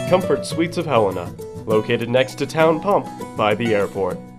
Comfort Suites of Helena, located next to Town Pump by the airport.